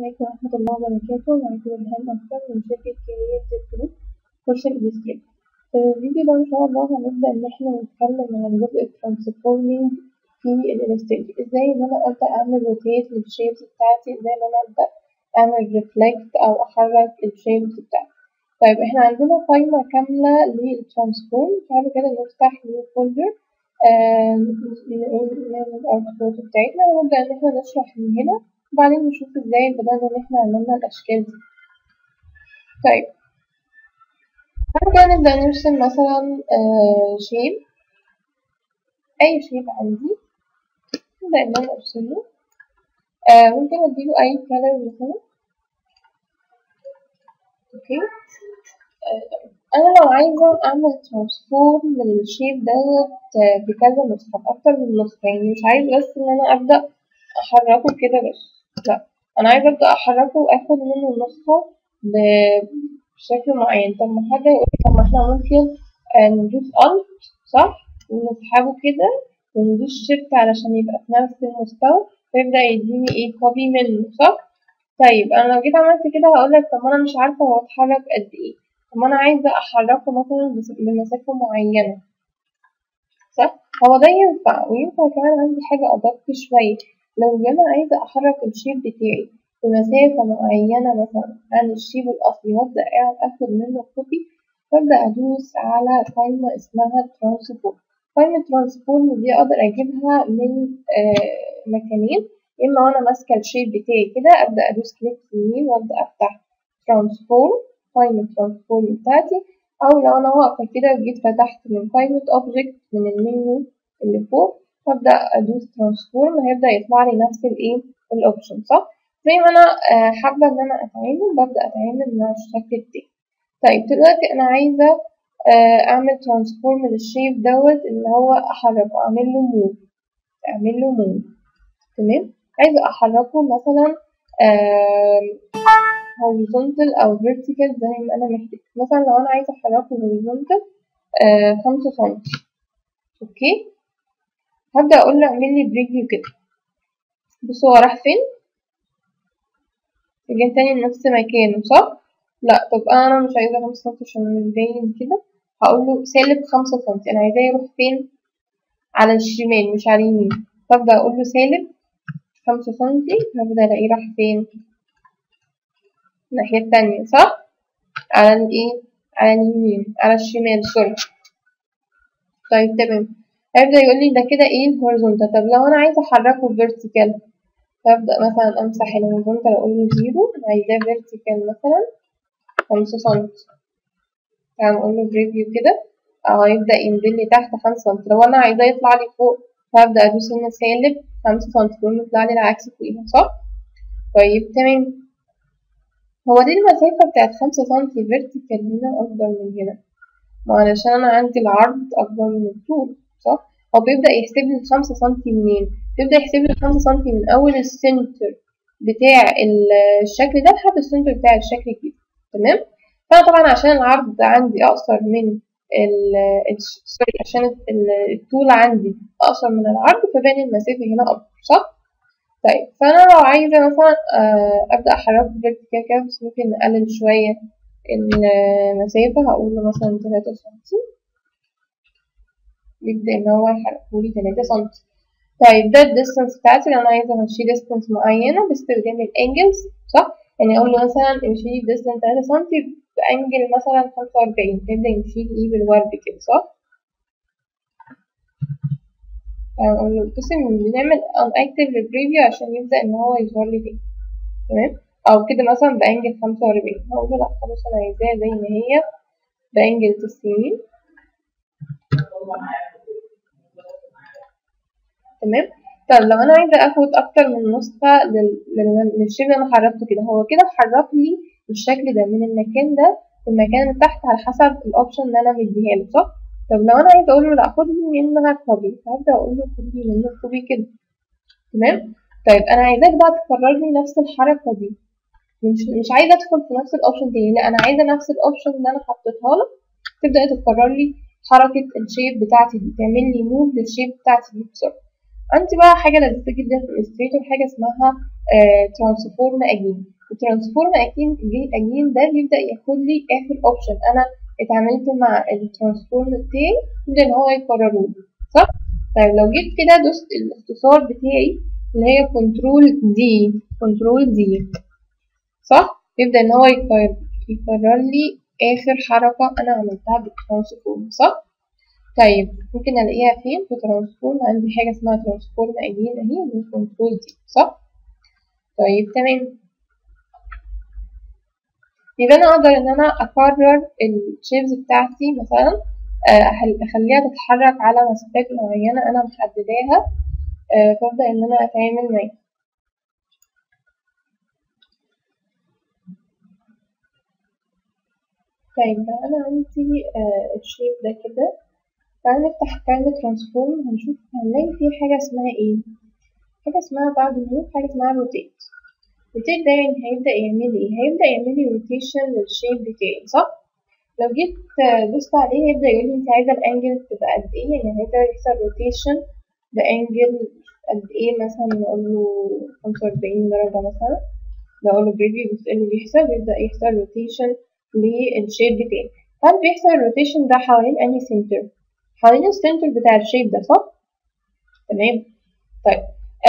عليكم ورحمة الله وبركاته. معاكم إلهام أكتر من شركة كرياتيف جروب كورس الإليستريت. في الفيديو ده إن شاء الله هنبدأ إن احنا نتكلم عن جزء الترانسفورمينج في الإليستريت، ازاي إن أنا أبدأ أعمل روتيت للشيبس بتاعتي، ازاي إن أنا أبدأ أعمل ريفلكت أو أحرك الشيبس بتاعتي. طيب احنا عندنا قائمة كاملة للترانسفورم، تعالوا كده نفتح نيو فولدر، نعمل الأوتبوت بتاعتنا ونبدأ إن احنا نشرح من هنا، وبعدين نشوف ازاي بدأنا إن احنا عملنا الأشكال دي. طيب تعالوا كده نبدأ نرسم مثلا شيب، أي شيب عندي نبدأ إن أنا أرسمه. ممكن أديله أي كلر مثلا. اوكي. أنا لو عايزة أعمل ترانسفورم للشيب دوت بكذا نسخة، بأكتر من نسخة، يعني مش عايز بس إن أنا أبدأ أحركه كده بس، لأ أنا عايزة أبدأ أحركه وآخد منه النسخة بشكل معين. طب ما حد يقول طب ما احنا ممكن ندوس ألت صح ونسحبه كده وندوس شيفت علشان يبقى في نفس المستوى فيبدأ يديني ايه كوبي منه صح. طيب انا لو جيت عملت كده هقولك طب انا مش عارفة هو اتحرك قد ايه، طب انا عايزة احركه مثلا بمسافة معينة صح. هو ده ينفع، وينفع كمان عندي حاجة أدق شوية، لو أنا عايزة أحرك الشيب بتاعي بمسافة معينة مثلا عن الشيب الأصلي وأبدأ أخد منه كوبي، وأبدأ أدوس على قائمة اسمها ترانسفورم. قائمة ترانسفورم دي أقدر أجيبها من مكانين، إما وأنا ماسكة الشيب بتاعي كده أبدأ أدوس كليك يمين وأبدأ أفتح ترانسفورم، قائمة ترانسفورم بتاعتي، أو لو أنا واقفة كده وجيت فتحت من قائمة أوبجكت من المنيو اللي فوق وأبدأ أدوس ترانسفورم هيبدأ يطلع لي نفس الإيه الأوبشن صح. زي ما أنا حابة إن أنا أتعامل ببدأ أتعامل مع الشكل بتاعي. طيب دلوقتي أنا عايزة أعمل ترانسفورم للشيب دوت اللي هو أحركه، أعمل له موف تمام. عايزة أحركه مثلا horizontal أو vertical زي ما أنا محتاج. مثلا لو أنا عايزة أحركه horizontal 5 سنتي، أوكي. هبدأ أقول له اعمل لي بريفيو كده، بصوا هو راح فين؟ رجع تاني لنفس مكانه صح؟ لأ طب أنا مش عايزة 5 سنتي عشان مش باين كده، هقول له سالب 5 سنتي. أنا عايزاه يروح فين؟ على الشمال مش على اليمين، فأبدأ أقول له سالب 5 سنتي، هبدأ ألاقيه راح فين؟ الناحية التانية صح؟ على الإيه؟ على اليمين، على الشمال سوري. طيب تمام، هيبدأ يقول لي ده كده إيه الهوريزونتال. طب لو أنا عايزة أحركه فيرتيكال فأبدأ مثلا أمسح الهوريزونتال أقول له 0، عايزاه فيرتيكال مثلا 5 سنتي، يعني أقول له بريفيو كده هيبدأ ينزل لي تحت 5 سنتي. لو أنا عايزاه يطلع لي فوق فهبدأ أدوس هنا سالب 5 سنتي يقوم يطلع لي العكس فوقيها صح؟ طيب تمام، هو دي المسافة بتاعت 5 سنتي فيرتيكال هنا أكبر من هنا، وعلشان أنا عندي العرض أكبر من الطول صح؟ هو بيبدأ يحسب لي 5 سنتي منين؟ بيبدأ يحسب لي 5 سنتي من أول السنتر بتاع الشكل ده لحد السنتر بتاع الشكل الجديد تمام؟ فأنا طبعا عشان العرض عندي أقصر من سوري عشان الطول عندي أقصر من العرض فبان المسافة هنا أكبر صح؟ طيب فأنا لو عايزة مثلا أبدأ أحركه فيرتيكال كده بس ممكن نقلل شوية المسافة، هقول له مثلا 3 سنتي، يبدأ إن هو يحركهولي 3 سنتي. طيب ده الديستانس بتاعتي لو أنا عايزة أمشي ديستانس معينة باستخدام الأنجلز صح، يعني أقول له مثلا امشي ديستانس 3 سنتي بأنجل مثلا 45 فيبدأ يمشيلي إيه بالورد كده صح. أقول له بصي بنعمل unactive preview عشان يبدأ إن هو يظهر لي تاني تمام، أو كده مثلا بأنجل 45 هقول له لأ خلاص أنا عايزاها زي ما هي بأنجل 90 تمام. طب لو انا عايزه اخد اكتر من نسخه للشيب اللي انا حركته كده، هو كده حرك لي الشكل ده من المكان ده للمكان اللي تحت على حسب الاوبشن اللي انا مديها له صح. طب لو انا عايزه اقول له لا خد لي منها كوبي فهبدا اقول له خد لي منها كوبي كده تمام. طيب انا عايزاك بقى تكرر لي نفس الحركه دي، مش عايزه ادخل في نفس الاوبشن تاني، لا انا عايزه نفس الاوبشن اللي انا حطيتها لك تبدا تكرر لي حركه الشيب بتاعتي دي، تعمل لي موف للشيب بتاعتي دي بسرعه. عندي بقى حاجة لذيذة جدا في الإليستريتور، حاجة اسمها ترانسفورم أجين. الترانسفورم اجين ده بيبدأ ياخد لي اخر اوبشن انا اتعاملت مع الترانسفورم بتاعي، يبدأ ان هو يكرره لي، صح؟ طيب لو جيت كده دوست الاختصار بتاعي اللي هي كنترول دي، صح؟ يبدأ ان هو يكرر لي اخر حركة انا عملتها بالترانسفورم، صح؟ طيب ممكن الاقيها فين في ترانسفورم؟ عندي حاجة اسمها ترانسفورم اجين اهي من كنترول دي، صح؟ طيب تمام، يبقى انا اقدر ان انا اكرر الشيبز بتاعتي مثلا، اخليها تتحرك على مسافات معينة انا محدداها، فابدأ ان انا اتعامل معاها. طيب لو انا عندي الشيب ده كده، تعالى نفتح كلمة ترانسفورم، هنشوف هنلاقي فيه حاجة اسمها ايه، حاجة اسمها بعد الموف حاجة اسمها روتيت. روتيت ده يعني هيبدأ يعمل ايه؟ هيبدأ يعمل لي روتيشن للشيب بتاعي، صح؟ لو جيت دوست عليه هيبدأ يقول لي انت عايزة الانجل تبقى قد ايه، يعني هيبدأ يحصل روتيشن بانجل قد ايه، مثلا نقول له 45 درجة مثلا، لو اقول له بريفيو بص ايه اللي بيحصل، بيبدأ يحصل روتيشن للشيب بتاعي. هل بيحصل الروتيشن ده حوالين انهي سنتر؟ حوالين السنتر بتاع الشيب ده، صح؟ تمام. طيب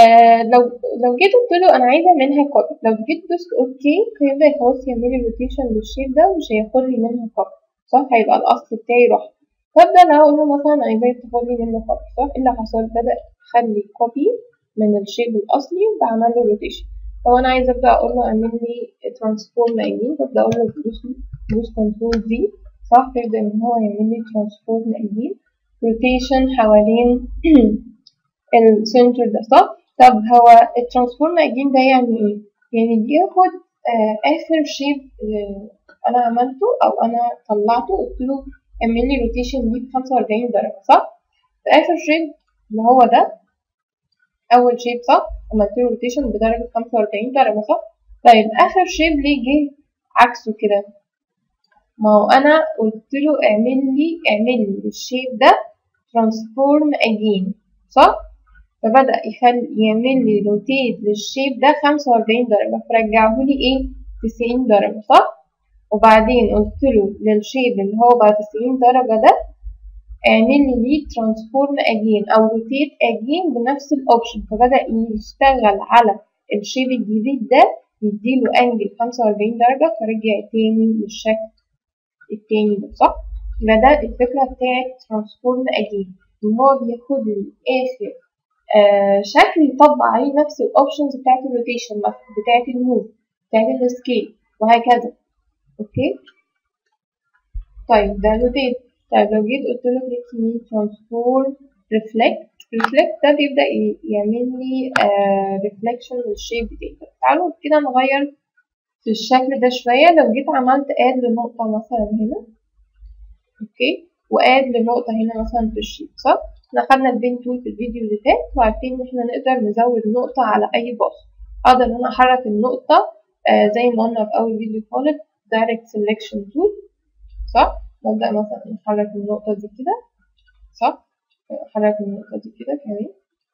لو جيت قلت له انا عايزه منها كوبي، لو جيت دوست اوكي هيبدا خلاص يعمل لي روتيشن للشيب ده ومش هياخد لي منها كوبي، صح؟ هيبقى الاصل بتاعي راح. فابدا انا اقول له مثلا عايزاه تاخد لي منه كوبي، صح؟ ايه اللي حصل؟ بدا يخلي كوبي من الشيب الاصلي وبعمل له روتيشن. لو انا عايزه ابدا اقول له اعمل لي ترانسفورم اجين، ببدا اقول له دوس كنترول دي، صح؟ يبدا ان هو يعمل لي ترانسفورم اجين روتيشن حوالين السنتر ده، صح؟ طب هو الترانسفورم اجين ده يعني ايه؟ يعني بياخد اخر شيب انا عملته او انا طلعته، قلت له اعمل لي روتيشن دي ب45 درجة، صح؟ في اخر شيب اللي هو ده اول شيب، صح؟ عملت له روتيشن بدرجة 45 درجة، صح؟ طيب اخر شيب ليه جه عكسه كده؟ ما هو انا قلت له اعمل لي الشيب ده ترانسفورم اجين، صح؟ فبدأ يعمل لي روتيت للشيب ده 45 درجة، فرجعهولي ايه 90 درجة، صح؟ وبعدين قلت له للشيب اللي هو بقى 90 درجة ده اعمل لي ترانسفورم اجين او روتيت اجين بنفس الاوبشن، فبدأ يشتغل على الشيب الجديد ده يديله انجل 45 درجة، فرجع تاني للشكل التاني ده، صح؟ يبقى ده الفكرة بتاعت ترانسفورم اجين، ان هو بياخد الاخر شكل يطبق عليه نفس الاوبشنز بتاعت الروتيشن بتاعت الموف بتاعت السكيل وهكذا. اوكي طيب ده روتيت. طيب لو جيت قلت له كليك يمين ترانسفورم ريفلكت ده بيبدأ يعمل لي ريفلكشن للشيب بتاعي. تعالوا كده نغير في الشكل ده شوية. لو جيت عملت اد لنقطة مثلا هنا، اوكي، واد لنقطة هنا مثلا في الشيب، صح؟ احنا خدنا البين تول في الفيديو اللي فات وعارفين ان احنا نقدر نزود نقطة على اي باص. اقدر ان انا احرك النقطة زي ما قلنا في اول فيديو خالص دايركت سيلكشن تول، صح؟ ببدأ مثلا احرك النقطة دي كده، صح؟ احرك النقطة دي كده كمان،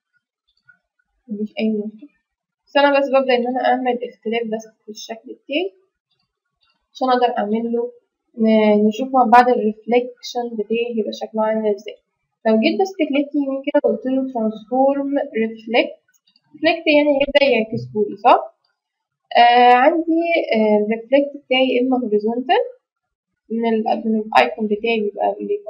مفيش اي مشكلة، بس انا ببدأ ان انا اعمل اختلاف بس في الشكل بتاعي عشان اقدر اعمل له نشوف مع بعض الريفليكشن بتاعي هيبقى شكله عامل ازاي. لو جيت بس كليك يمين كده وقلت له ترانسفورم ريفلكت يعني هيبدأ يعكسهولي، صح؟ عندي الريفلكت بتاعي اما هوريزونتال من الايكون بتاعي بيبقى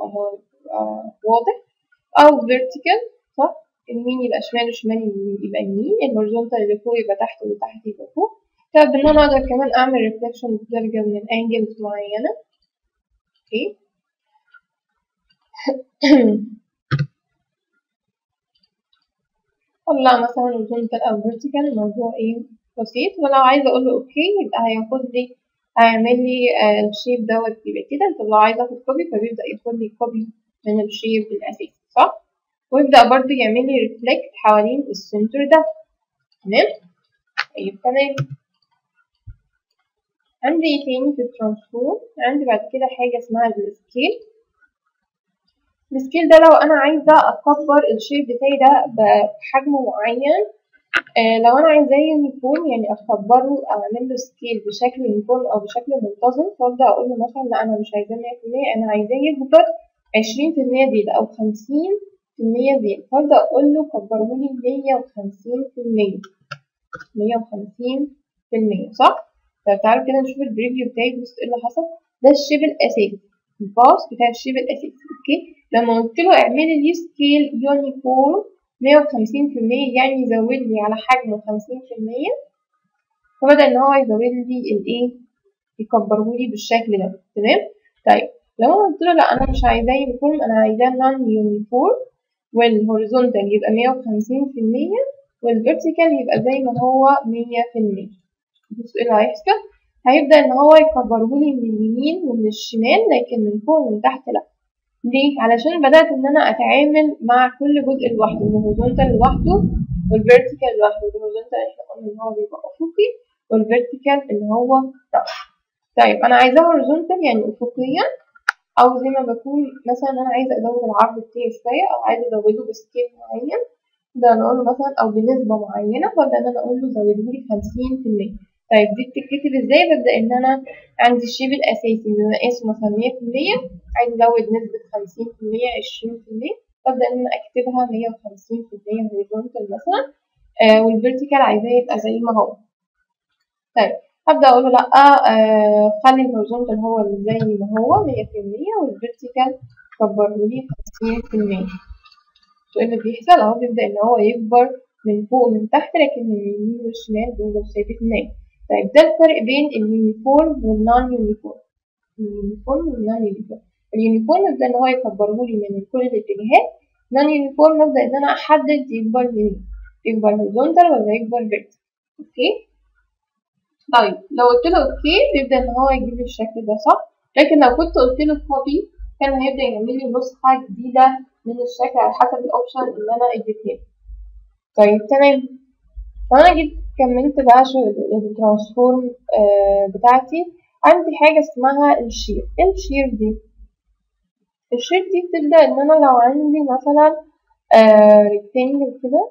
واضح، او فيرتيكال، صح؟ اليمين يبقى شمال وشمال يبقى يمين، الهوريزونتال اللي فوق يبقى تحت واللي تحت يبقى فوق. طب ان انا اقدر كمان اعمل ريفلكشن بدرجة من انجلز معينة. اوكي طلع مثلا هوريزونتال او فيرتيكال، الموضوع ايه بسيط. ولو عايزة اقول له اوكي يبقى هيعمل لي الشيب دوت يبقى كده. طب لو عايزة اخد كوبي فبيبدأ ياخد لي كوبي من الشيب الاساسي، صح؟ ويبدأ برضو يعمل لي ريفلكت حوالين السنتر ده. تمام؟ طيب تمام. عندي ايه تاني في الترانسفورم؟ عندي بعد كده حاجة اسمها السكيل. السكيل ده لو انا عايزة اكبر الشيب بتاعي ده بحجم معين، لو انا عايزاه يونيفورم يعني اكبره او اعمل له سكيل بشكل يونيفورم او بشكل منتظم، فابدا اقول له مثلا لا انا مش عايزاه 100%، انا عايزاه يكبر 20% زيادة او 50% زيادة، فابدا اقول له كبره لي 150%. 150%، صح؟ طب تعالوا كده نشوف البريفيو بتاعي. بص ايه اللي حصل. ده الشيب الاساسي، الباص بتاع الشيب الاساسي. اوكي، لما قلت له اعملي لي سكيل يونيفورم 150%، يعني يزود لي على حجمه 50%، فبدأ إن هو يزود لي الإيه، يكبره لي بالشكل ده. تمام. طيب لو أنا قلت له لأ أنا مش عايزاه يونيفورم، أنا عايزاه نون يونيفورم، والهوريزونتال يبقى 150%، والفيرتيكال يبقى زي ما هو 100%. بص ايه اللي هيحصل. هيبدأ إن هو يكبره لي من اليمين ومن الشمال، لكن من فوق ومن تحت لأ. ليه؟ علشان بدأت إن أنا أتعامل مع كل جزء لوحده، الهوريزونتال لوحده والفيرتيكال لوحده. الهوريزونتال احنا قلنا إن هو بيبقى أفقي، والفيرتيكال اللي هو رأسي. طيب أنا عايزاه هوريزونتال يعني أفقيا، أو زي ما بكون مثلا أنا عايزة أزود العرض بتاعي شوية، أو عايزة أزوده بسكيل معين، ده أنا أقول له مثلا أو بنسبة معينة، فأبدأ إن أنا أقول له زودهولي 50%. طيب دي بتتكتب ازاي؟ ببدأ إن أنا عندي الشيب الأساسي بمقاسه مثلا 100%، عايز أزود نسبة 50%، 20%، ببدأ إن أنا أكتبها 150% هوريزونتال مثلا. والفيرتيكال عايزاه يبقى زي ما هو. طيب هبدأ أقول له لأ، خلي الهوريزونتال هو اللي زي ما هو 100%، والفيرتيكال كبرهولي 50%. وايه اللي بيحصل اهو، بيبدأ ان هو يكبر من فوق ومن تحت، لكن من اليمين والشمال دول ثابت نايم. طيب ده الفرق بين اليونيفورم والنون يونيفورم. اليونيفورم والنون يونيفورم. اليونيفورم يبدأ ان هو يكبره لي من كل الاتجاهات. نون يونيفورم يبدأ ان انا احدد يكبر منين، يكبر هوريزونتال ولا يكبر فيرتيكال. اوكي. طيب لو قلت له اوكي بيبدأ ان هو يجيب لي الشكل ده، صح؟ لكن لو كنت قلت له كوبي كان هيبدأ يعمل لي نسخة جديدة من الشكل على حسب الاوبشن اللي انا اديتها. طيب تمام. فانا جيت كملت بقى شغل الترانسفورم بتاعتي. عندي حاجة اسمها الشير. ايه الشير دي؟ الشير دي بتبدأ ان انا لو عندي مثلا ريكتانجل كده،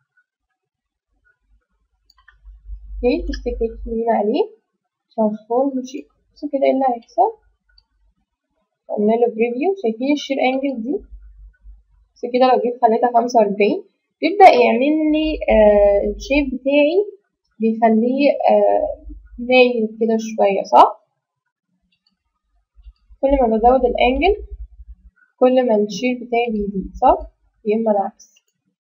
اوكي، تفتكر مين عليه ترانسفورم شير. بص كده ايه اللي هيحصل. قلنا له بريفيو، شايفين الشير انجل دي؟ بس كده لو جيت خليتها 45 بيبدأ يعمل لي الشيب بتاعي، بيخليه مايل كده شوية، صح؟ كل ما بزود الانجل كل ما الشير بتاعي بيزيد، صح؟ يا اما العكس،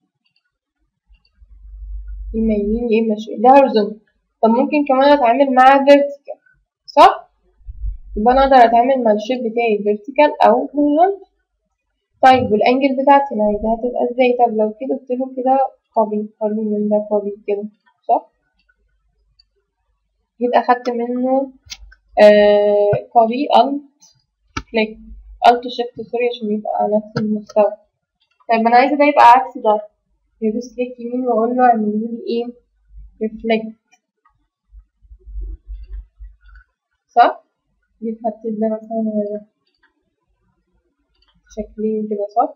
يا اما يمين يا اما شمال. ده هوريزونتال. طب ممكن كمان اتعامل مع فيرتيكال، صح؟ يبقى انا اقدر اتعامل مع الشير بتاعي فيرتيكال او هوريزونتال. طيب والانجل بتاعتي انا عايزاها تبقى ازاي؟ طب لو كده قلت له كده كوبي، خلي من ده كوبي كده، صح؟ جيت اخدت منه كوبي، الت كليك، الت شيفت سوري عشان يبقى نفس المستوى. طيب انا عايزه ده يبقى عكس ده، يدوس كليك يمين واقول له اعملي لي ايه، ريفلكت، صح؟ جيت حطيت ده مثلا شكلين كده، صح؟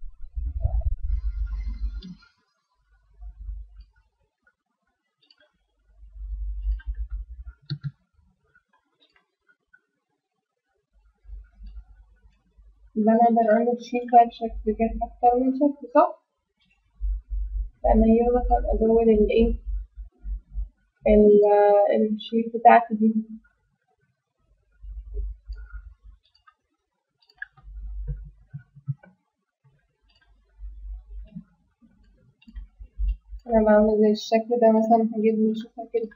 يبقى انا اقدر اعمل شيت بقى بشكل كده اكتر من شكل، صح؟ لما هي مثلا ازود الايه، الشيت بتاعتي دي. انا بعمل زي الشكل ده مثلا، هجيب نشوفها كده.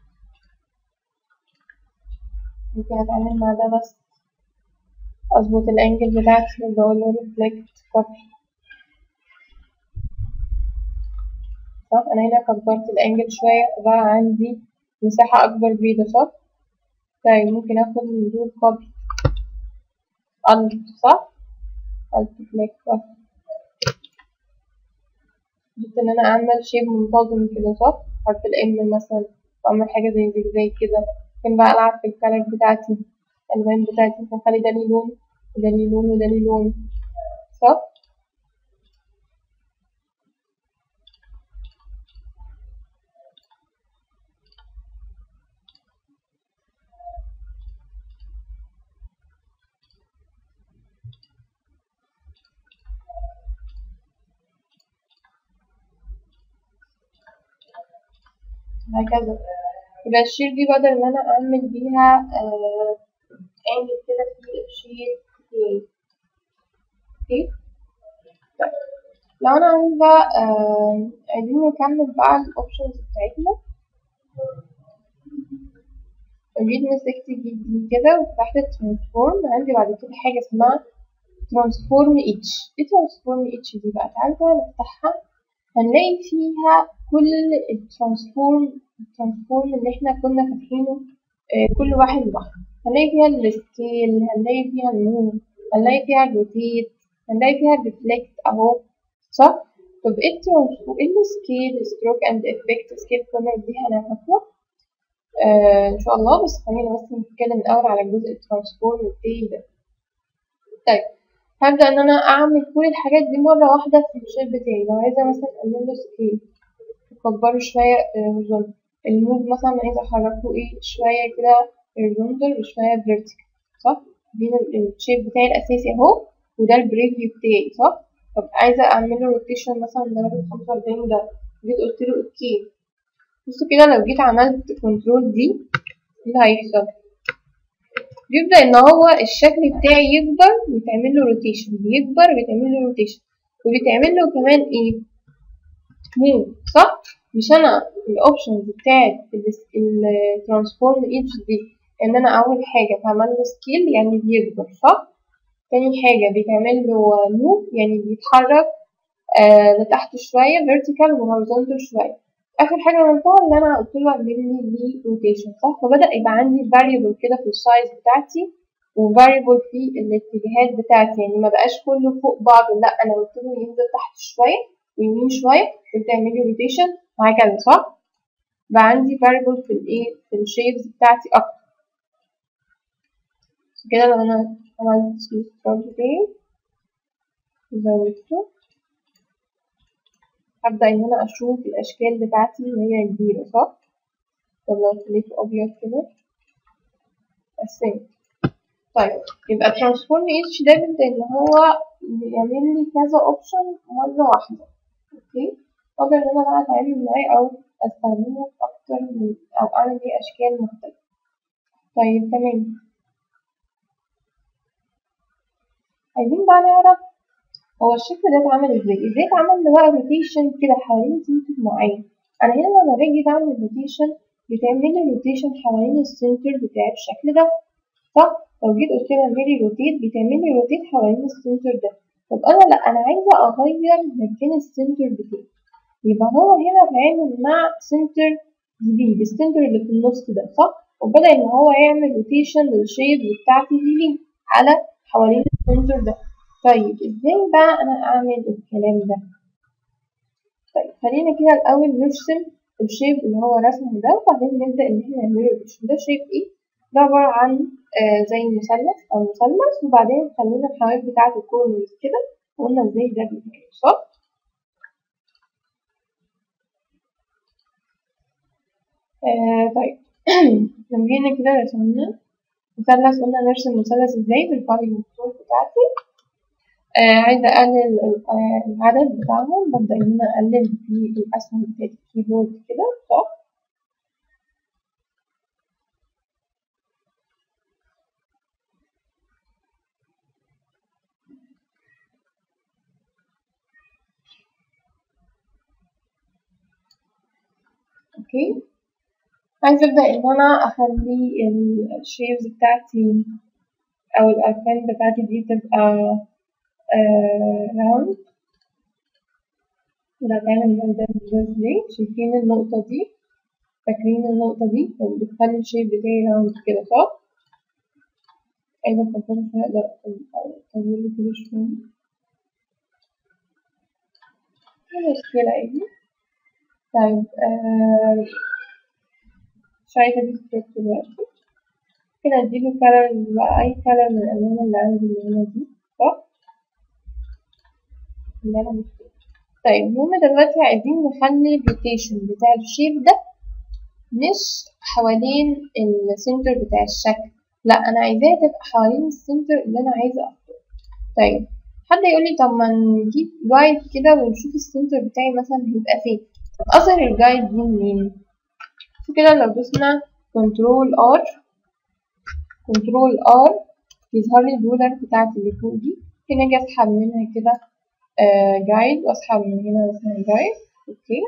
ممكن اتعامل مع ده بس اظبط الانجل بتاعتي وبقول له ريفلكت كوبي، صح؟ انا هنا كبرت الانجل شوية فبقى عندي مساحة اكبر بيده، صح؟ طيب ممكن اخد من دول كوبي، الت، صح؟ الت كليك كوبي. جبت ان انا اعمل شيب منتظم كده، صح؟ حرف الام مثلا، واعمل حاجة زي كده. ممكن بقى العب في الكالر بتاعتي، الالوان بتاعتي، ممكن اخلي ده ليه لون وده ليه لون وده ليه لون، صح؟ هكذا. يبقى الشيب دي بقدر ان انا اعمل بيها اعمل كده في الشيب بتاعي. اوكي. طيب لو انا عايزة عايزين نكمل بقى الاوبشنز بتاعتنا. جيت مسكت دي كده وفتحت الترانسفورم. عندي بعد كده حاجة اسمها ترانسفورم اتش. ايه ترانسفورم اتش دي بقى؟ تعالى بقى نفتحها. هنلاقي فيها كل الترانسفورم اللي احنا كنا فاتحينه كل واحد لوحده. هنلاقي فيها السكيل، هنلاقي فيها الموف، هنلاقي فيها الروتيت، هنلاقي فيها الريفلكت اهو، صح؟ طب ايه الترانسفورم؟ ايه السكيل، ستروك اند افكت، سكيل كولر دي هنعرفها ان شاء الله. بس خلينا بس نتكلم الاول على جزء الترانسفورم بتاعي ده. طيب هبدأ ان انا اعمل كل الحاجات دي مرة واحدة في الشيب بتاعي. لو عايزة مثلا اعمل له سكيل اكبره شوية هوريزونتال، الموف مثلا عايزة احركه ايه شوية كده هوريزونتال وشوية فيرتيكال، صح؟ دي الشيب بتاعي الاساسي اهو، وده البريفيو بتاعي، صح؟ طب عايزة اعمل له روتيشن مثلا درجة 45 ده، جيت قلت له اوكي. بصوا كده لو جيت عملت كنترول دي، ايه اللي هيحصل؟ بيبدأ ان هو الشكل بتاعي يكبر ويتعمل له روتيشن، بيكبر ويتعمل له روتيشن، وبيتعمل له كمان ايه؟ موف، صح؟ مش انا الاوبشنز بتاعت الترانسفورم ايدج دي ان انا اول حاجة بعمل له سكيل يعني بيكبر، صح؟ تاني حاجة بيتعمل له موف يعني بيتحرك لتحت شوية vertical وhorizontal شوية. آخر حاجة عملتها إن أنا قلت له اعمل لي rotation، صح؟ فبدأ يبقى عندي variable كده في السايز بتاعتي و variable في الاتجاهات بتاعتي، يعني ما بقاش كله فوق بعضه، لأ أنا قلت له ينزل تحت شوية ويمين شوية وتعمل لي rotation وهكذا، صح؟ بقى عندي variable في الإيه؟ في الشيبس بتاعتي أكتر. كده لو أنا عملت stroke بتاعي زودته، هبدأ إن أنا أشوف الأشكال بتاعتي وهي كبيرة، صح؟ طب لو خليته أبيض كده قسمت. طيب يبقى transform each ده بيبدأ إن هو يعمل لي كذا أوبشن مرة واحدة، أوكي؟ أقدر إن أنا بقى أتعامل معاه أو أستخدمه في أكتر من أو أعمل بيه أشكال مختلفة. طيب تمام، عايزين بقى نعرف هو الشكل ده اتعمل ازاي اتعمل له بقى روتيشن كده حوالين سنتر معين. انا هنا لما باجي بعمل روتيشن بتعمل لي روتيشن حوالين السنتر بتاع الشكل ده، صح؟ لو جيت قلت لها اعملي روتيت بتعمل لي روتيت حوالين السنتر ده. طب انا لا، انا عايزه اغير مكان السنتر بتاعي، يبقى هو هنا اتعامل مع سنتر جديد، السنتر اللي في النص ده، صح؟ وبدأ ان هو يعمل روتيشن للشيب بتاعتي دي على حوالين السنتر ده. طيب ازاي بقى انا اعمل الكلام ده؟ طيب خلينا كده الاول نرسم الشيب اللي هو رسمه ده، وبعدين نبدا ان احنا نعمله روتيشن. ده شيب ايه؟ ده عباره عن زي مثلث او مثلث، وبعدين خلينا الحواف بتاعته كورنرز كده، وقلنا ازاي ده بيتعمل، صح؟ طيب لما جينا كده رسمنا مثلث، قلنا نرسم مثلث ازاي بالفايل مكتوب بتاعتي. عايزة أقلل العدد بتاعهم، ببدأ إن أنا أقلل في الأسهم بتاعت الكيبورد كده، صح؟ أوكي. عايزة أبدأ إن أنا أخلي الشيبز بتاعتي أو الأركان بتاعتي دي تبقى راوند. ده هتعمل ده ازاي؟ شايفين النقطة دي؟ فاكرين النقطة دي؟ بتخلي الشيب بتاعي راوند كده، صح؟ عايزة أكبره شوية، أقدر أطوله كده شوية، مش مشكلة عادي. طيب شايفة دي ستروك دلوقتي، ممكن أديله كلر بقى، أي كلر من الألوان اللي عندي اللي هنا دي، صح؟ اللي أنا مختاره. طيب هما دلوقتي عايزين نخلي الروتيشن بتاع الشيب ده مش حوالين السنتر بتاع الشكل، لا أنا عايزاها تبقى حوالين السنتر اللي أنا عايزة أختاره. طيب حد يقولي طب ما نجيب جايد كده ونشوف السنتر بتاعي مثلا هيبقى فين. طب أظهر الجايد دي منين؟ كده لو دوسنا كنترول ار يظهر لي الرولر بتاعتي اللي فوق دي. ممكن اجي اسحب منها كده جايد، واسحب من هنا مثلا جايد. اوكي،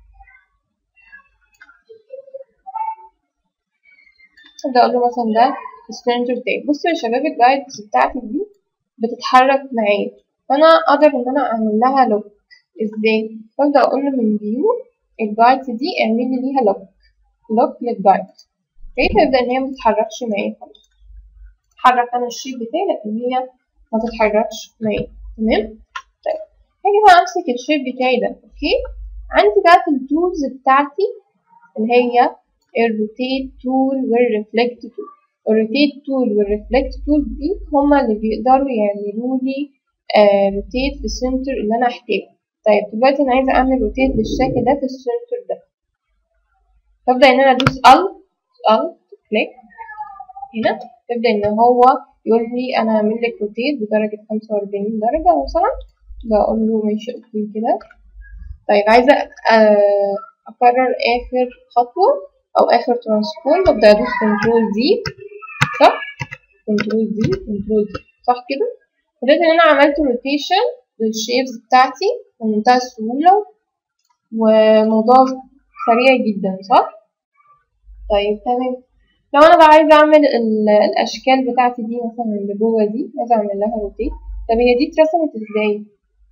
ابدا اقول له مثلا ده السنتر بتاعي. بصوا يا شباب، الجايدز بتاعتي دي بتتحرك معايا، فانا اقدر ان انا اعمل لها لوك. ازاي؟ ببدا اقول له من فيو الجايدز دي اعمل لي ليها لوك للجايد. اوكي، تبدا ان هي متتحركش معايا خالص. اتحرك انا الشيب بتاعي لكن هي ما تتحركش معايا. تمام. طيب هاجي بقى امسك الشيب بتاعي ده. اوكي، عندي بقى في التولز بتاعتي اللي هي الروتيت تول والريفلكت تول. الروتيت تول والريفلكت تول دي هما اللي بيقدروا يعملوا لي روتيت في السنتر اللي انا احتاجه. طيب دلوقتي انا عايزه اعمل روتيت بالشكل ده في السنتر ده، فابدا ان انا ادوس الت كليك هنا. تبدا ان هو يقول لي انا هعمل لك روتيت بدرجه 45 درجه مثلا. بقول له ماشي اوكي كده. طيب عايزه اكرر اخر خطوه او اخر ترانسفورم، ببدا ادوس كنترول دي. صح، كنترول دي صح كده. بدأت ان انا عملت روتيشن للشيبس بتاعتي بمنتهى السهوله، وموضوع سريع جدا صح. طيب تمام. لو انا بقى عايزه اعمل الاشكال بتاعتي دي مثلا اللي جوه دي، عايزه اعمل لها روتيت. طب هي دي اترسمت ازاي؟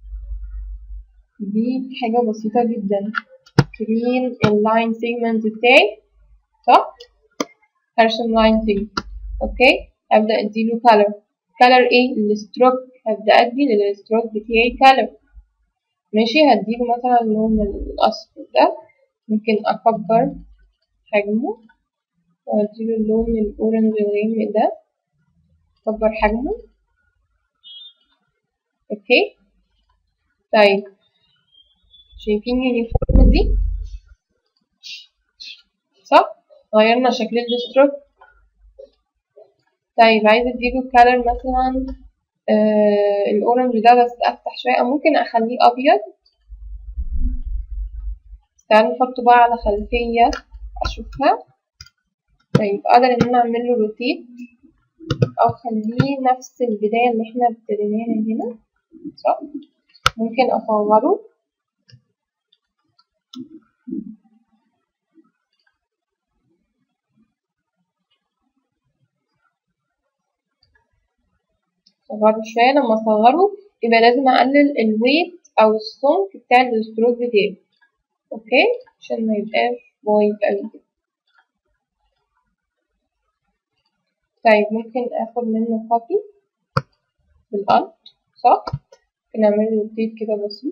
دي حاجه بسيطه جدا. كلين اللاين سيجمنت بتاعي صح، هرسم لاين سيجمنت. اوكي، ابدا اديله كالر ايه؟ الستروك. هبدا ادي للستروك بتاعي كالر. ماشي، هديله مثلا اللون الاصفر ده. ممكن اكبر حجمه واديله اللون الاورنج الغامق ده، اكبر حجمه. اوكي. طيب شايفين اليونيفورم دي صح؟ غيرنا شكل الستروك. طيب عايزة اديله كالر مثلا الاورنج ده بس افتح شوية، او ممكن اخليه ابيض. تعالوا نحطه بقى على خلفية اشوفها. طيب اقدر ان انا اعمل له روتيت او اخليه نفس البداية اللي احنا ابتديناها هنا صح. ممكن اصغره. اصغره شوية. لما اصغره يبقى لازم اقلل الويت او السمك بتاع الستروك بتاعي. اوكي، عشان ما يبقاش بايظ اوي كده. طيب ممكن اخد منه كوبي بالالت صح. ممكن اعمل له روتيت كده بسيط.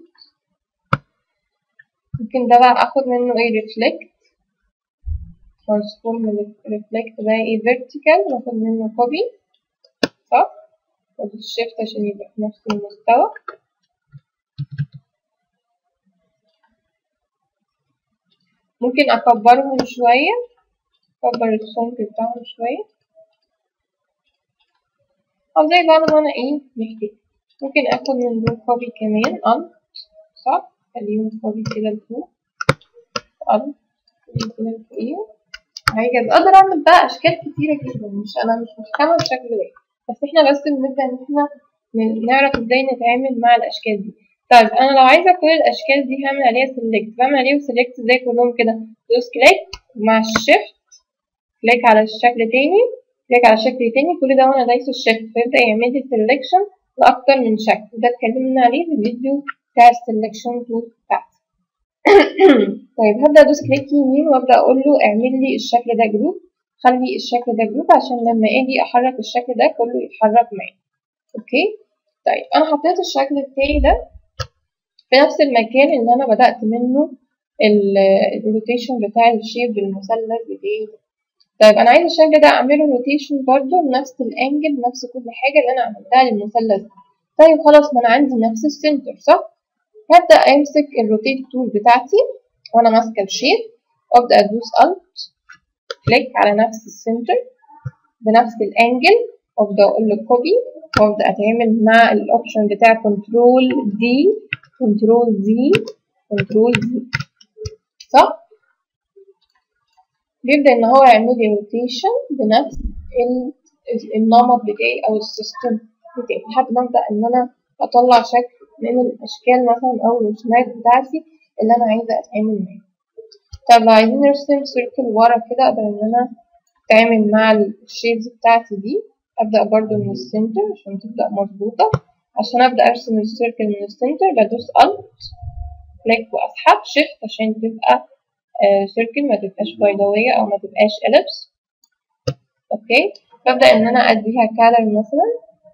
ممكن ده بقى اخد منه ايه؟ ريفلكت، ترانسفورم ريفلكت بقى ايه؟ فيرتيكال، واخد منه كوبي صح، وادوس شيفت عشان يبقى في نفس المستوى. ممكن اكبرهم شوية، اكبر السمك بتاعهم شوية، او زي بقى ما انا ايه محتاج. ممكن اخد من دول كوبي كمان الت صح، خليهم كوبي كده لفوق. الت كده لفوقيه. هكذا اقدر اعمل بقى اشكال كتيرة جدا. مش محكمة بالشكل ده، بس احنا بس بنبدأ ان احنا نعرف ازاي نتعامل مع الاشكال دي. طيب انا لو عايزة كل الاشكال دي هعمل عليها سيلكت. بعمل عليهم سيلكت زي كلهم كده. دوس كليك مع الشيفت، كليك على الشكل تاني، كليك على شكل تاني، كل ده وانا دايسة الشيفت فيبدأ يعمل لي سيلكشن لأكتر من شكل. ده اتكلمنا عليه في الفيديو بتاع السيلكشن تول بتاعتي. طيب هبدأ ادوس كليك يمين وابدأ اقول له اعمل لي الشكل ده جروب. خلي الشكل ده جروب عشان لما اجي احرك الشكل ده كله يتحرك معايا. اوكي. طيب انا حطيت الشكل بتاعي ده في نفس المكان اللي انا بدأت منه الروتيشن بتاع الشيب المثلث بتاعي. طيب انا عايزه الشكل ده اعمله روتيشن برضو بنفس الانجل، بنفس كل حاجه اللي انا عملتها للمثلث. طيب خلاص، ما انا عندي نفس السنتر صح. هبدا امسك الروتيت تول بتاعتي وانا ماسكه الشيب، وابدا ادوس الت كليك على نفس السنتر بنفس الانجل، وابدا اقول له كوبي، وابدا اتعامل مع الاوبشن بتاع كنترول دي كنترول دي صح. بيبدأ إن هو يعمل لي روتيشن بنفس النمط بتاعي أو السيستم بتاعي لحد ما أبدأ إن أنا أطلع شكل من الأشكال مثلا أو الرسومات بتاعتي اللي أنا عايزة أتعامل معاها. طب لو عايزين نرسم سيركل ورا كده أقدر إن أنا أتعامل مع الشيبز بتاعتي دي. أبدأ برضو من السنتر عشان تبدأ مظبوطة. عشان أبدأ أرسم السيركل من السنتر بدوس ألت كليك وأسحب شيفت عشان تبقى سيركل ما تبقاش بيضاوية أو ما تبقاش إليبس. أوكي، ببدأ إن أنا أديها كالر مثلا.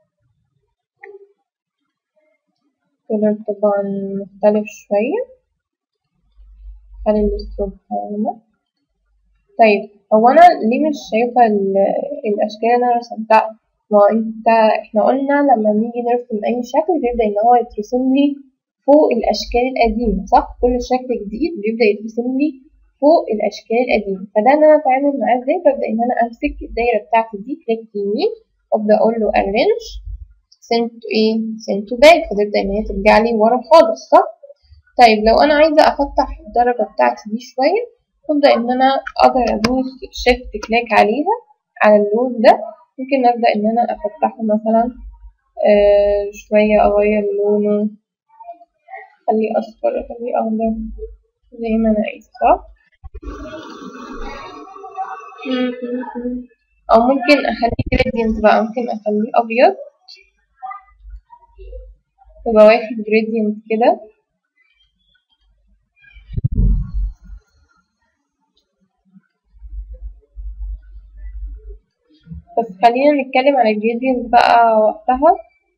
كالر طبعا مختلف شوية. خلي الستروك هنا. طيب هو أنا ليه مش شايفة الأشكال اللي أنا رسمتها؟ ما إحنا قلنا لما نيجي نرسم أي شكل بيبدأ إن هو يترسم لي فوق الأشكال القديمة، صح؟ كل شكل جديد بيبدأ يترسم لي فوق الأشكال القديمة. فده إن أنا أتعامل معاه إزاي؟ ببدأ إن أنا أمسك الدايرة بتاعتي دي كليك يمين وأبدأ أقول له arrange send to send to back، فتبدأ إن هي ترجع لي ورا خالص، صح؟ طيب لو أنا عايزة أفتح الدرجة بتاعتي دي شوية ببدأ إن أنا أقدر أدوس shift كليك عليها على اللون ده. ممكن أبدأ إن أنا أفتحه مثلا شوية، أغير لونه، أخليه أصفر، أخليه أخضر زي ما أنا عايزة، صح؟ أو ممكن أخليه gradient بقى، ممكن أخليه أبيض يبقى واخد gradient كده. بس خلينا نتكلم عن الجريدينت بقى وقتها.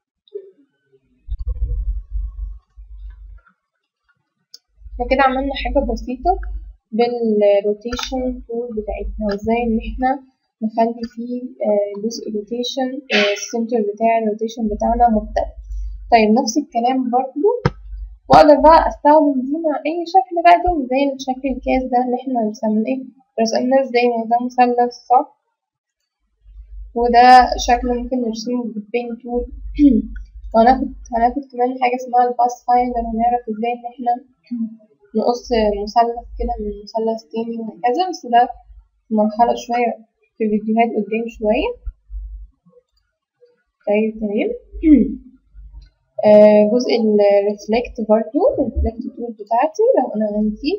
احنا كده عملنا حاجة بسيطة بالروتيشن تول بتاعتنا، وازاي ان احنا نخلي فيه جزء روتيشن السنتر بتاع الروتيشن بتاعنا مختلف. طيب نفس الكلام برضو واقدر بقى استخدم دي مع اي شكل بقى تاني زي الشكل الكاس ده اللي احنا رسمناه ازاي، ما ده مثلث، صح؟ وده شكل ممكن نرسمه بالبين تول. هناخد كمان حاجة اسمها الباس فايندر، هنعرف ازاي ان احنا نقص مثلث كده من مثلث تاني وهكذا، بس ده في مرحلة شوية في فيديوهات قدام شوية. طيب تمام. جزء الريفلكت برضو، الريفلكت تول بتاعتي لو انا عندي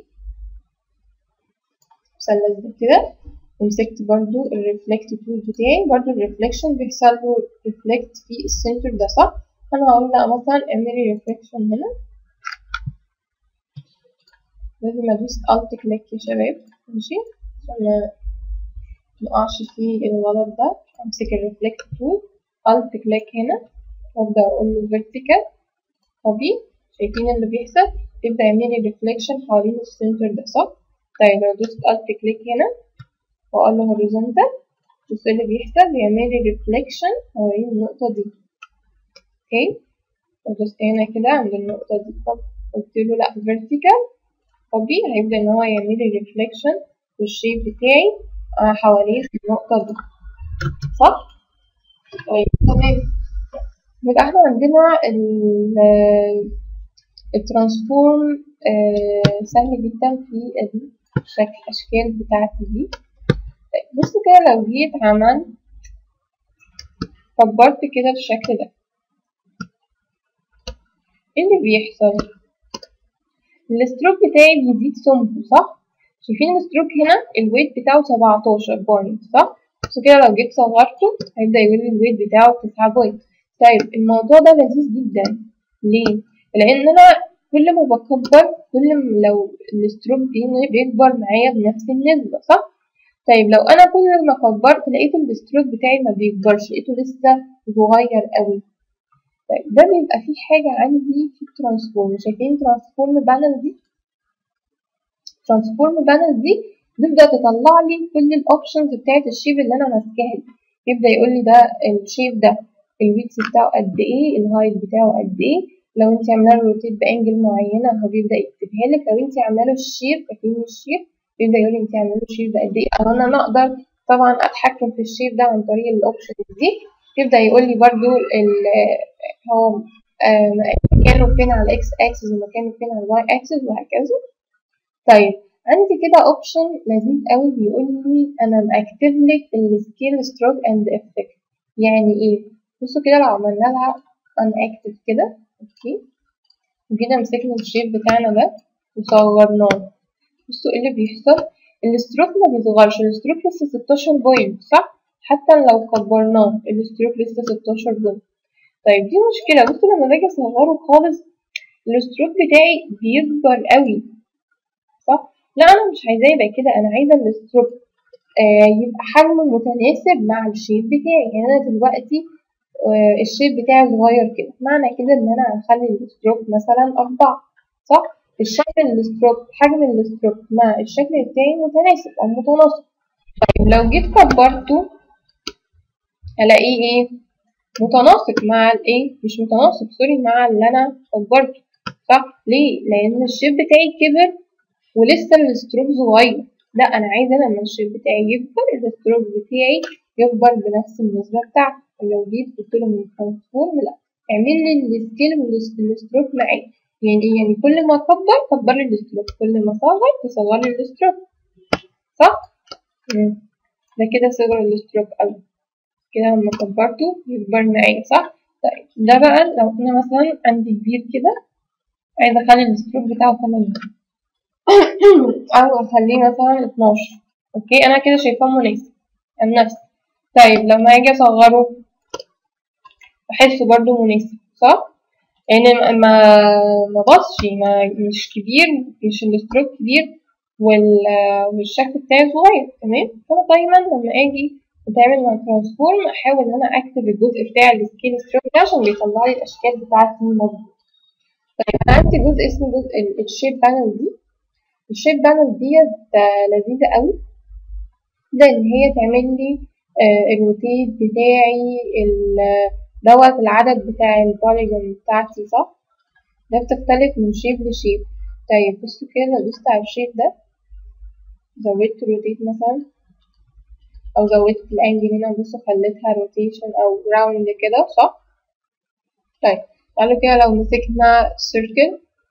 مثلث ده كده ومسكت برضو الريفلكت تول بتاعي، برضو الريفلكشن بيحصل له ريفلكت في السنتر ده، صح؟ انا هقول لها مثلا اعملي ريفلكشن هنا، لازم ادوس الت كليك يا شباب، ماشي؟ عشان مقعش في الغلط ده. امسك الريفلكت تول الت كليك هنا وابدا اقول له فيرتيكال كوبي. شايفين اللي بيحصل؟ يبدا يعملي ريفلكشن حوالين السنتر ده، صح؟ طيب لو دوست الت كليك هنا واقول له هوريزونتال، بص اللي بيحصل، بيعملي ريفلكشن حوالين النقطة دي. اوكي، ودوست هنا كده عند النقطة دي، طب قلت له لا فيرتيكال كوبي، هيبدأ ان هو يعملي ريفلكشن للشيب بتاعي حوالين النقطة دي، صح؟ طيب تمام. يبقى احنا عندنا الترانسفورم سهل جدا في الأشكال بتاعتي دي. طيب بصوا كده لو جيت عملت كبرت كده الشكل ده، ايه اللي بيحصل؟ الستروك بتاعي بيزيد سمكه، صح؟ شايفين الستروك هنا الويت بتاعه 17 بوينت، صح؟ بس كده لو جيت صغرته هيبدأ يقول لي الويت بتاعه 9 بوينت. طيب الموضوع ده لذيذ جدا، ليه؟ لأن أنا كل ما بكبر كل ما لو الستروك بيكبر معايا بنفس النسبة، صح؟ طيب لو أنا كل ما كبرت لقيت الستروك بتاعي ما بيكبرش، لقيته لسه صغير قوي. طيب ده بيبقى فيه حاجة عندي في الترانسفورم. شايفين ترانسفورم بانل دي؟ ترانسفورم بانل دي بتبدأ تطلع لي كل الاوبشنز بتاعت الشيب اللي انا ماسكاها دي. يبدأ يقول لي ده الشيب ده الويدث بتاعه قد ايه، الهايت بتاعه قد ايه، لو انت عامله له روتيت بانجل معينه هو بيبدأ يكتبها لك، لو انت عامله له الشيب فاكرين الشيب بيبدأ يقول لي انت عامله له الشيب ده قد ايه، او انا اقدر طبعا اتحكم في الشيب ده عن طريق الاوبشنز دي. يبدأ يقول لي برضو هو مكانه فين على الاكس اكسس ومكانه فين على الواي اكسس وهكذا. طيب عندي كده اوبشن لذيذ قوي بيقول لي انا مأكتب لك السكيل ستروك اند افكت. يعني ايه؟ بصوا كده لو عملنا لها ان اكتف كده، اوكي، وجينا مسكنا الشيب بتاعنا ده وصغرناه، بصوا ايه اللي بيحصل. الستروك ما بيصغرش، الستروك لسه 16 بوينت صح، حتى لو كبرناه الستروك لسه 16 بوينت. طيب دي مشكلة، بصوا لما باجي اصغره خالص الستروك بتاعي بيكبر قوي صح. لا انا مش عايزاه يبقى كده، انا عايزه الستروك يبقى حجمه متناسب مع الشيب بتاعي. يعني انا دلوقتي الشيب بتاعي صغير كده، معنى كده ان انا هخلي الستروك مثلا 4 صح. الشكل الستروك، حجم الستروك مع الشكل بتاعي متناسب او متناسق. طيب لو جيت كبرته هلاقيه ايه؟ متناسق مع الايه؟ مش متناسق سوري، مع اللي انا كبرته صح. ليه؟ لان الشيب بتاعي كبر ولسه الستروك صغير. لا انا عايزه لما الشيب بتاعي يكبر الستروك بتاعي يكبر بنفس النسبه بتاعته. لو جيت قلت له من ترانسفورم لا، اعمل لي السكيل والستروك معايا. يعني ايه؟ يعني كل ما اكبر كبر لي الستروك، كل ما اصغر تصغر لي الستروك صح. ده كده صغر الستروك قوي، كده لما كبرته يكبر معايا صح. طيب ده بقى لو انا مثلا عندي كبير كده عايزه اخلي الستروك بتاعه 8 او اخليه مثلا 12، اوكي انا كده شايفاه مناسب عن نفسي. طيب لما اجي اصغره بحسه برضو مناسب صح، يعني ما بصش، مش كبير، مش الاستروك كبير والشكل بتاعي صغير تمام. فانا دايما لما اجي اتعامل مع ترانسفورم احاول ان انا اكتب الجزء بتاع السكيل ستروك ده عشان بيطلع لي الاشكال بتاعتي مظبوط. طيب انا عندي جزء اسمه جزء الشيب بانل دي. الشيب بانل ديت لذيذة قوي، ده ان هي تعمل لي الروتيت بتاعي دوت العدد بتاع البوليجون بتاعتي صح. ده بتختلف من شيب لشيب. طيب بصوا كده لو دوست على الشيب ده زودت روتيت مثلا او زودت الانجل هنا، بصوا خليتها روتيشن او راوند كده صح. طيب تعالوا كده لو مسكنا سيركل،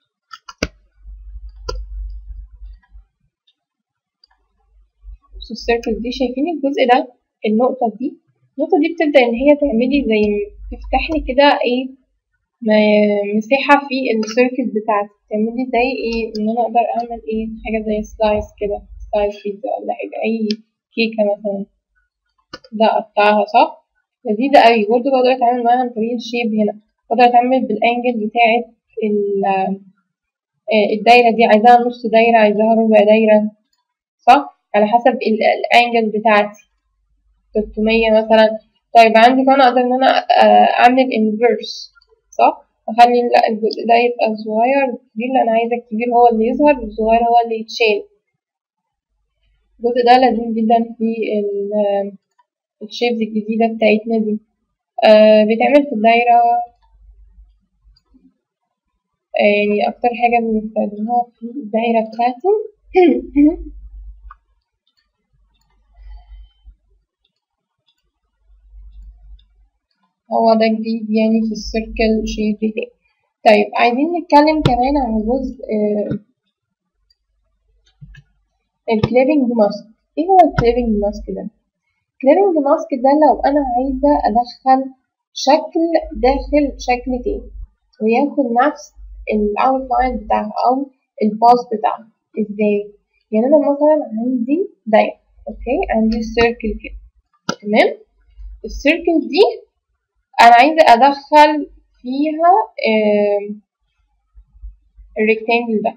بصوا السيركل دي شايفين الجزء ده، النقطة دي بتبدأ إن هي تعملي زي تفتحلي كده إيه مساحة في السيركل بتاعتي، تعملي زي إيه إن أنا أقدر أعمل إيه حاجة زي سلايس كده، سلايس بيتزا ولا حاجة، أي كيكة مثلا ده أقطعها صح. لذيذة أوي برضه، بقدر أتعامل معاها عن طريق الشيب هنا، بقدر أتعامل بالأنجل بتاعت الدايرة دي، عايزاها نص دايرة عايزاها ربع دايرة صح، على حسب الأنجل بتاعتي 300 مثلا. طيب عندي كمان أقدر إن أنا أعمل inverse صح، أخلي الجزء ده يبقى صغير، الكبير اللي أنا عايزة الكبير هو اللي يظهر والصغير هو اللي يتشال. الجزء ده لذيذ جدا في الشيبز الجديدة بتاعتنا دي. بيتعمل في الدايرة، يعني أكتر حاجة بنستخدمها في الدايرة بتاعتي هو ده جديد يعني في السيركل شيب بتاعي. طيب عايزين نتكلم كمان عن جزء الكليبنج ماسك. ايه هو الكليبنج ماسك ده؟ الكليبنج ماسك ده لو انا عايزة ادخل شكل داخل شكل تاني وياخد نفس الاوتلاين بتاعها او الباث بتاعها. ازاي؟ يعني انا مثلا عندي دايرة، اوكي عندي سيركل كده تمام، السيركل دي انا عايزة ادخل فيها الريكتانجل ده،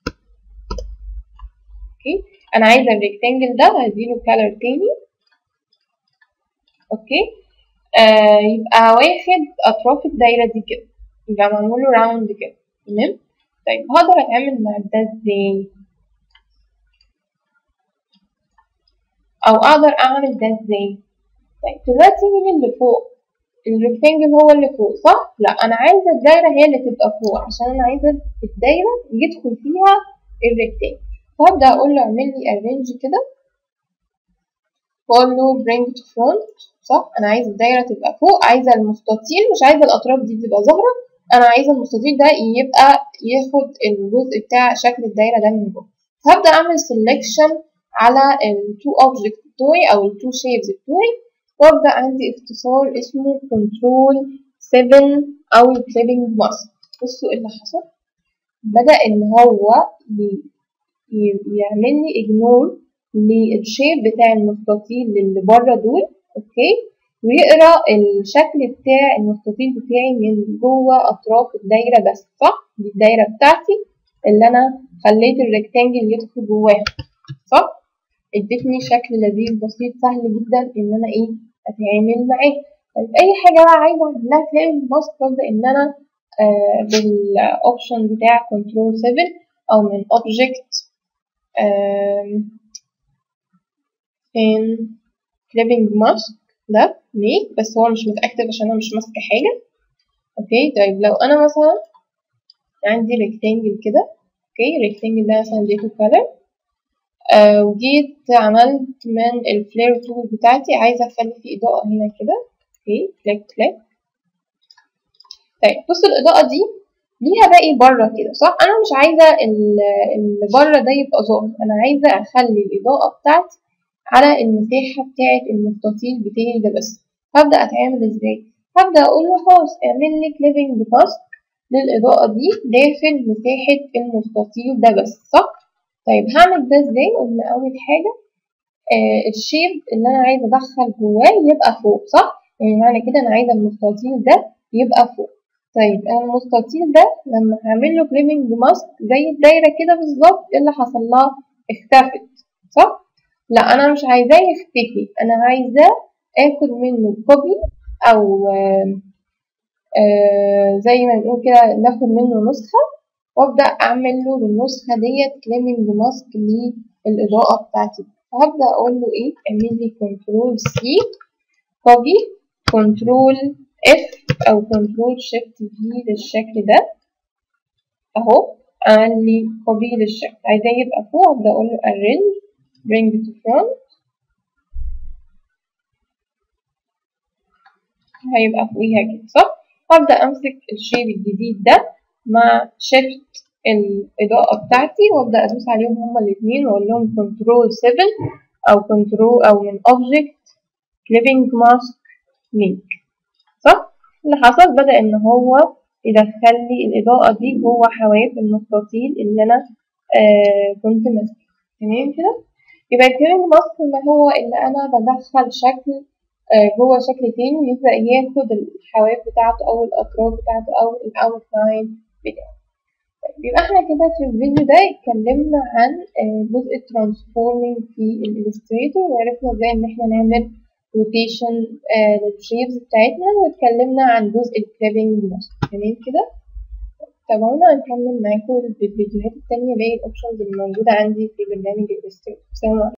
اوكي انا عايزة الريكتانجل ده هديله كالر تاني، اوكي يبقى واخد اطراف الدايرة دي كده، يبقى معمول له راوند كده تمام. طيب هقدر اتعامل مع ده ازاي، او اقدر اعمل ده ازاي؟ طيب دلوقتي مين اللي فوق؟ الريكتانجل هو اللي فوق صح؟ لا انا عايزة الدايرة هي اللي تبقى فوق، عشان انا عايزة الدايرة يدخل فيها الريكتانجل. فهبدأ اقول له اعمل لي ارينج كده واقول له bring to front صح. انا عايزة الدايرة تبقى فوق، عايزة المستطيل، مش عايزة الاطراف دي تبقى ظاهرة، انا عايزة المستطيل ده يبقى ياخد الجزء بتاع شكل الدايرة ده من جوه. هبدأ أعمل سelection على التو object بتوعي أو التو shapes بتوعي، وأبدأ عندي اختصار اسمه control 7 أو clipping mask. بصوا ايه اللي حصل، بدأ إن هو يعمل لي ignore للشيب بتاع المستطيل اللي بره دول، اوكي، ويقرا الشكل بتاع المستطيل بتاعي من جوه اطراف الدايره بس، صح؟ دي الدايره بتاعتي اللي انا خليت الريكتانجل يدخل جواها، صح؟ ادتني شكل لذيذ بسيط سهل جدا ان انا ايه اتعامل معاه. طيب اي حاجه بقى عايزه اعملها تلاقي الماسك ببدا ان انا بالاوبشن بتاع كنترول 7 او من اوبجكت فين كليبنج ماسك ده ميك، بس هو مش متأكد عشان انا مش ماسكه حاجه. اوكي طيب لو انا مثلا عندي ريكتانجل كده، اوكي الريكتانجل ده مثلا اديته كلر، وجيت عملت من الفلير تول بتاعتي عايزه اخلي فيه اضاءه هنا كده، اوكي كليك كليك. طيب بصوا الاضاءه دي ليها باقي بره كده، صح؟ انا مش عايزه اللي بره ده يبقى ظاهر، انا عايزه اخلي الاضاءه بتاعتي على المساحه بتاعه المستطيل بتاعي ده بس. هبدا اتعامل ازاي؟ هبدا اقول له خلاص اعمل لي كليبنج ماسك للاضاءه دي داخل مساحه المستطيل ده بس، صح؟ طيب هعمل ده ازاي؟ قلنا اول حاجه الشيب اللي انا عايزه ادخل جواه يبقى فوق، صح؟ يعني معنى كده انا عايزه المستطيل ده يبقى فوق. طيب انا المستطيل ده لما هعمل له كليبنج ماسك زي الدايره كده بالظبط، ايه اللي حصل لها؟ اختفت، صح؟ لا انا مش عايزاه يختفي، انا عايزاه اخد منه كوبي او زي ما بنقول كده ناخد منه نسخه، وابدا اعمل له بالنسخه ديت كليبنج ماسك للاضاءه بتاعتي. فهبدا اقول له ايه، اعمل لي كنترول سي كوبي، كنترول اف او كنترول شيفت في للشكل ده اهو، عمل لي كوبي للشكل، عايزاه يبقى فوق ابدا اقول له arrange bring to front، هيبقى فوقيها كده، صح؟ هبدا امسك الشيب الجديد ده مع شيفت الإضاءة بتاعتي وأبدأ أدوس عليهم هما الاتنين وأقول لهم كنترول 7 أو كنترول أو من أوبجكت كليبنج ماسك لينك، صح؟ اللي حصل بدأ إن هو يدخل لي الإضاءة دي جوه حواف المستطيل اللي أنا كنت ماسكه، تمام كده؟ يبقى الكليبنج ماسك ما هو إن أنا بدخل شكل جوه شكل تاني يبدأ ياخد الحواف بتاعته أو الأطراف بتاعته أو الأوتلاين بتاعه. يبقى احنا كده في الفيديو ده اتكلمنا عن جزء الترانسفورمينج في الإليستريتور، وعرفنا ازاي ان احنا نعمل روتيشن للشيبز بتاعتنا، واتكلمنا عن جزء الكليبنج ماسك، تمام كده؟ تابعونا هنكمل معاكم في الفيديوهات التانية باقي الاوبشنز اللي موجودة عندي في برنامج الإليستريتور. سلام عليكم.